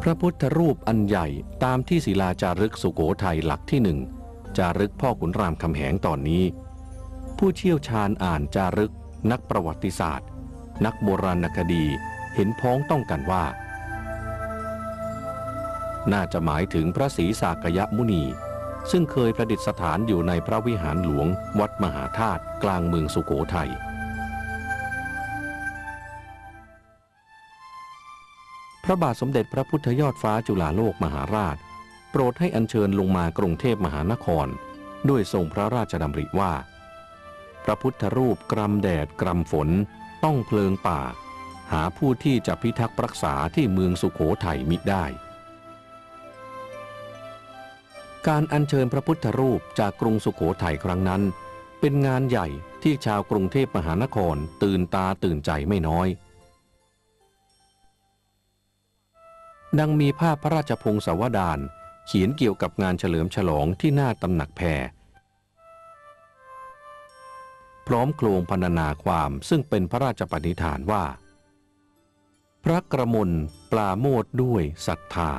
ระพุทธรูปอันใหญ่ตามที่ศิลาจารึกสุโขทัยหลักที่หนึ่งจารึกพ่อขุนรามคำแหงตอนนี้ผู้เชี่ยวชาญอ่านจารึกนักประวัติศาสตร์นักโบราณคดีเห็นพ้องต้องกันว่าน่าจะหมายถึงพระศรีสากยมุนีซึ่งเคยประดิษฐานอยู่ในพระวิหารหลวงวัดมหาธาตุกลางเมืองสุโขทัยพระบาทสมเด็จพระพุทธยอดฟ้าจุฬาโลกมหาราชโปรดให้อัญเชิญลงมากรุงเทพมหานครด้วยทรงพระราชดำริว่าพระพุทธรูปกรำแดดกรำฝนต้องเพลิงป่าหาผู้ที่จะพิทักษ์รักษาที่เมืองสุโขทัยมิได้การอัญเชิญพระพุทธรูปจากกรุงสุโขทัยครั้งนั้นเป็นงานใหญ่ที่ชาวกรุงเทพมหานครตื่นตาตื่นใจไม่น้อยดังมีภาพพระราชพงศาวดารเขียนเกี่ยวกับงานเฉลิมฉลองที่หน้าตำหนักแพรพร้อมโครงพรรณนาความซึ่งเป็นพระราชปณิธานว่าพระกระมลปราโมทย์ด้วยศรัทธา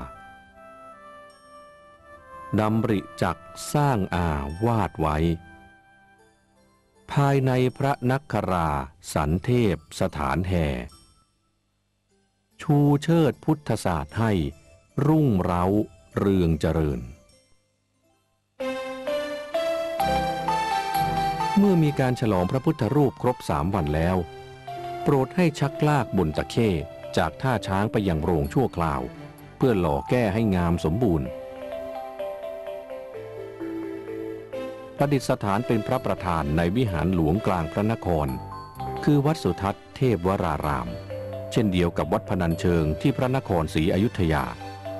ดำริจักสร้างอาวาดไว้ภายในพระนักขราสันเทพสถานแห่ชูเชิดพุทธศาสตร์ให้รุ่งเร้าเรืองเจริญเมื่อมีการฉลองพระพุทธรูปครบ3 วันแล้วโปรดให้ชักลากบนตะเข้จากท่าช้างไปยังโรงชั่วคราวเพื่อหล่อแก้ให้งามสมบูรณ์ประดิษฐานเป็นพระประธานในวิหารหลวงกลางพระนครคือวัดสุทัศน์เทพวรารามเช่นเดียวกับวัดพนัญเชิงที่พระนครศรีอยุธยา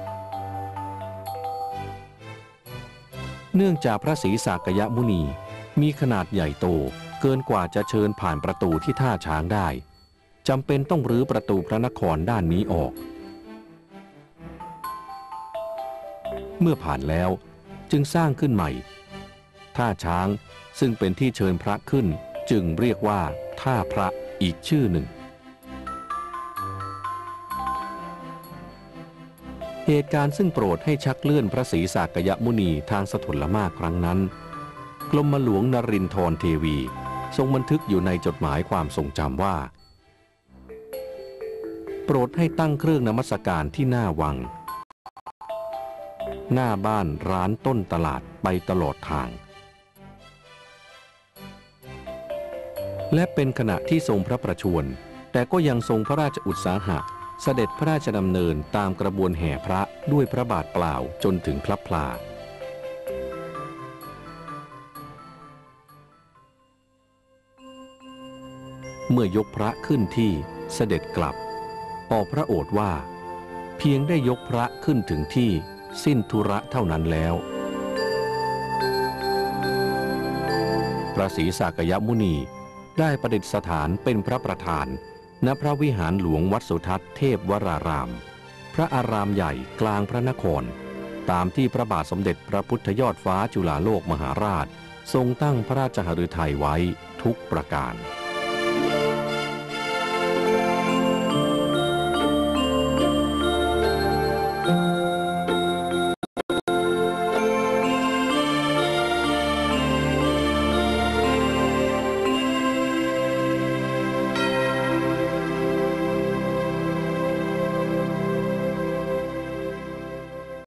เนื่องจากพระศรีสากยมุนีมีขนาดใหญ่โตเกินกว่าจะเชิญผ่านประตูที่ท่าช้างได้จำเป็นต้องรื้อประตูพระนครด้านนี้ออกเมื่อผ่านแล้วจึงสร้างขึ้นใหม่ท่าช้างซึ่งเป็นที่เชิญพระขึ้นจึงเรียกว่าท่าพระอีกชื่อหนึ่งเหตุการณ์ซึ่งโปรดให้ชักเลื่อนพระศรีสากยมุนีทางสถุลมากครั้งนั้นกรมหลวงนรินทรเทวีทรงบันทึกอยู่ในจดหมายความทรงจำว่าโปรดให้ตั้งเครื่องนมัสการที่หน้าวังหน้าบ้านร้านต้นตลาดไปตลอดทางและเป็นขณะที่ทรงพระประชวรแต่ก็ยังทรงพระราชอุตสาหะเสด็จพระราชดำเนินตามกระบวนแห่พระด้วยพระบาทเปล่าจนถึงพลับพลาเมื่อยกพระขึ้นที่เสด็จกลับออกพระโอษฐ์ว่าเพียงได้ยกพระขึ้นถึงที่สิ้นธุระเท่านั้นแล้วพระศรีสากยมุนีได้ประดิษฐานเป็นพระประธานณพระวิหารหลวงวัดสุทัศน์เทพวรารามพระอารามใหญ่กลางพระนครตามที่พระบาทสมเด็จพระพุทธยอดฟ้าจุฬาโลกมหาราชทรงตั้งพระราชหฤทัยไว้ทุกประการ